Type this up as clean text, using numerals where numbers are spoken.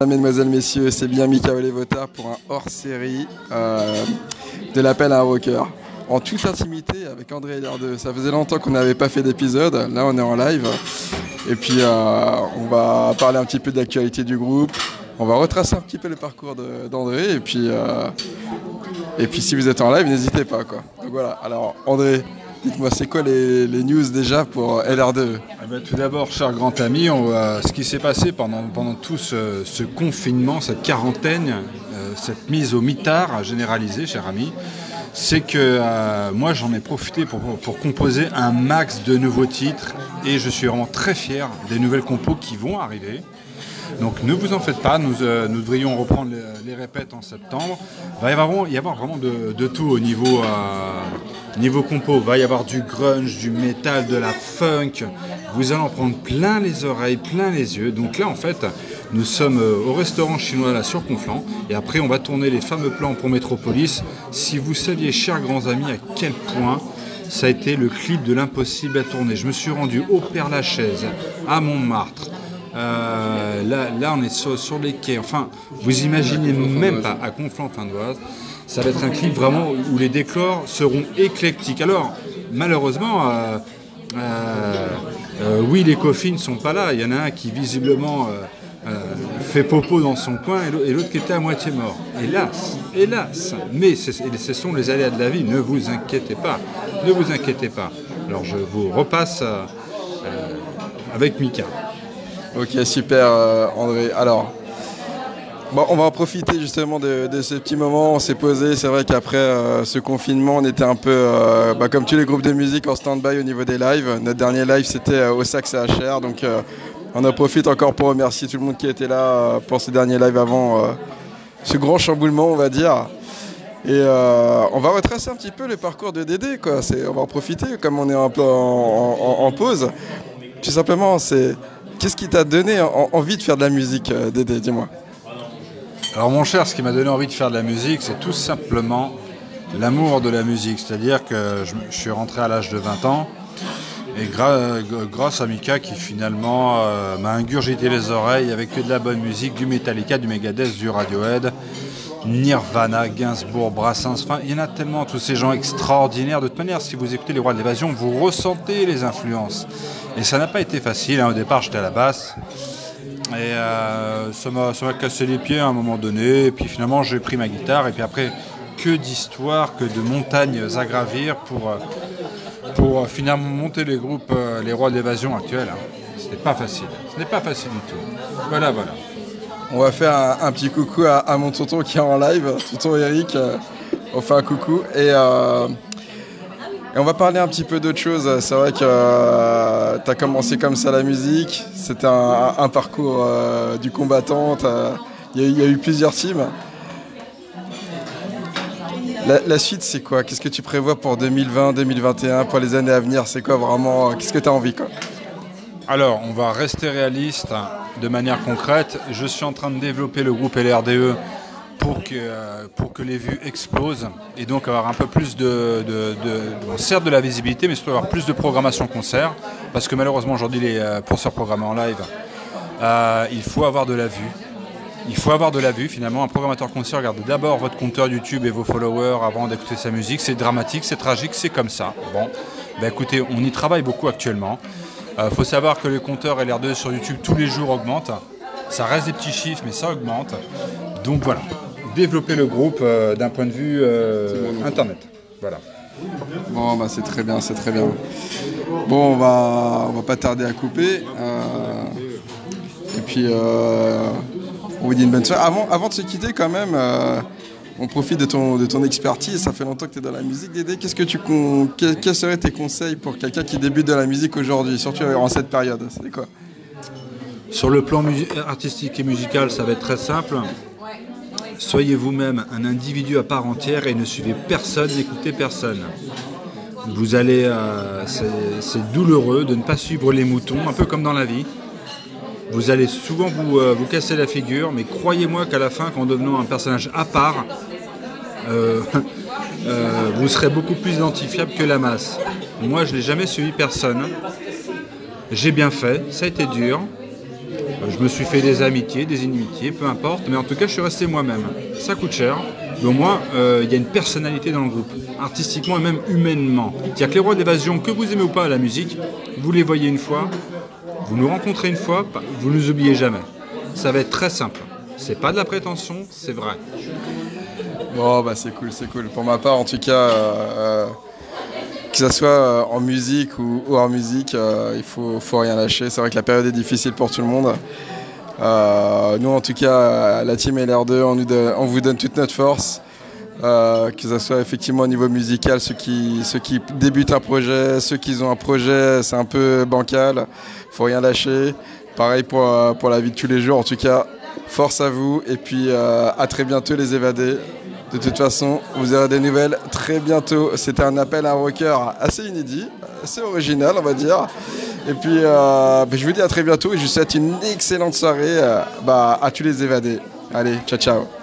Mesdemoiselles, messieurs, c'est bien Michael Votard pour un hors-série de l'appel à un rocker. En toute intimité avec André LR2. Ça faisait longtemps qu'on n'avait pas fait d'épisode, là on est en live. Et puis on va parler un petit peu de l'actualité du groupe. On va retracer un petit peu le parcours d'André. Et puis si vous êtes en live, n'hésitez pas, quoi. Donc voilà, alors André, dites-moi, c'est quoi les news déjà pour LR2 ? Tout d'abord, cher grand ami, ce qui s'est passé pendant tout ce confinement, cette quarantaine, cette mise au mitard généralisée, cher ami, c'est que moi j'en ai profité pour composer un max de nouveaux titres et je suis vraiment très fier des nouvelles compos qui vont arriver. Donc ne vous en faites pas, nous devrions reprendre les répètes en septembre. Il va y avoir vraiment de tout au niveau compo. Il va y avoir du grunge, du métal, de la funk. Vous allez en prendre plein les oreilles, plein les yeux. Donc là en fait, nous sommes au restaurant chinois là sur Conflans. Et après on va tourner les fameux plans pour Métropolis. Si vous saviez, chers grands amis, à quel point ça a été le clip de l'impossible à tourner. Je me suis rendu au Père-Lachaise, à Montmartre. Là on est sur les quais, enfin vous imaginez même pas, à Conflans-Findoise, ça va être un clip vraiment où les décors seront éclectiques. Alors malheureusement oui, les coffins ne sont pas là, il y en a un qui visiblement fait popo dans son coin et l'autre qui était à moitié mort, hélas, mais ce sont les aléas de la vie, ne vous inquiétez pas. Alors je vous repasse avec Mika. Ok, super André. Alors, bon, on va en profiter justement de ce petit moment. On s'est posé. C'est vrai qu'après ce confinement, on était un peu, comme tous les groupes de musique, en stand-by au niveau des lives. Notre dernier live, c'était au Saxe à HR. Donc, on en profite encore pour remercier tout le monde qui était là pour ce dernier live avant ce grand chamboulement, on va dire. Et on va retracer un petit peu le parcours de Dédé, quoi. On va en profiter, comme on est en pause. Tout simplement, qu'est-ce qui t'a donné envie de faire de la musique, Dédé, dis-moi. Alors mon cher, ce qui m'a donné envie de faire de la musique, c'est tout simplement l'amour de la musique. C'est-à-dire que je suis rentré à l'âge de 20 ans, et grâce à Mika qui finalement m'a ingurgité les oreilles avec que de la bonne musique, du Metallica, du Megadeth, du Radiohead, Nirvana, Gainsbourg, Brassens, enfin il y en a tellement, tous ces gens extraordinaires. De toute manière, si vous écoutez les Rois de l'Évasion, vous ressentez les influences. Et ça n'a pas été facile, au départ j'étais à la basse et ça m'a cassé les pieds à un moment donné, et puis finalement j'ai pris ma guitare et puis après que d'histoires, que de montagnes à gravir pour finalement monter les groupes, les Rois de l'Évasion actuels. Ce n'est pas facile du tout. Voilà. On va faire un petit coucou à mon tonton qui est en live, tonton Eric, on fait un coucou et on va parler un petit peu d'autre chose. C'est vrai que tu as commencé comme ça la musique, c'était un parcours du combattant, il y a eu plusieurs teams. La suite, c'est quoi ? Qu'est-ce que tu prévois pour 2020, 2021, pour les années à venir ? C'est quoi vraiment ? Qu'est-ce que tu as envie, quoi ? Alors, on va rester réaliste de manière concrète. Je suis en train de développer le groupe LRDE pour que les vues explosent et donc avoir un peu plus certes de la visibilité, mais surtout avoir plus de programmation concert, parce que malheureusement aujourd'hui pour se programmer en live, il faut avoir de la vue. Finalement, un programmateur concert regarde d'abord votre compteur YouTube et vos followers avant d'écouter sa musique. C'est dramatique, c'est tragique, c'est comme ça. Bon, écoutez, on y travaille beaucoup actuellement. Faut savoir que le compteur LR2 sur YouTube tous les jours augmente. Ça reste des petits chiffres, mais ça augmente. Donc voilà. Développer le groupe d'un point de vue internet. Voilà. Bon, c'est très bien. Bon, on va pas tarder à couper. Et puis, on vous dit une bonne soirée. Avant de se quitter, quand même, on profite de ton expertise. Ça fait longtemps que tu es dans la musique, Dédé. Quels seraient tes conseils pour quelqu'un qui débute dans la musique aujourd'hui, surtout en cette période ? C'est quoi ? Sur le plan artistique et musical, ça va être très simple. Soyez vous-même un individu à part entière et ne suivez personne, n'écoutez personne. Vous allez, c'est douloureux de ne pas suivre les moutons, un peu comme dans la vie. Vous allez souvent vous casser la figure, mais croyez-moi qu'à la fin, qu'en devenant un personnage à part, vous serez beaucoup plus identifiable que la masse. Moi, je n'ai jamais suivi personne. J'ai bien fait, ça a été dur. Je me suis fait des amitiés, des inimitiés, peu importe, mais en tout cas, je suis resté moi-même. Ça coûte cher, mais au moins, il y a une personnalité dans le groupe, artistiquement et même humainement. C'est-à-dire que les Rois d'Évasion, que vous aimez ou pas à la musique, vous les voyez une fois, vous nous rencontrez une fois, vous ne nous oubliez jamais. Ça va être très simple. C'est pas de la prétention, c'est vrai. Bon, bah c'est cool, c'est cool. Pour ma part, en tout cas, que ce soit en musique ou hors musique, il faut rien lâcher. C'est vrai que la période est difficile pour tout le monde. Nous, en tout cas, la team LR2, on vous donne toute notre force. Que ce soit effectivement au niveau musical, ceux qui débutent un projet, ceux qui ont un projet, c'est un peu bancal. Faut rien lâcher. Pareil pour la vie de tous les jours. En tout cas, force à vous. Et puis, à très bientôt, les évadés. De toute façon, vous aurez des nouvelles très bientôt. C'était un appel à un rocker assez inédit, assez original, on va dire. Et puis, je vous dis à très bientôt et je vous souhaite une excellente soirée à tous les évadés. Allez, ciao, ciao.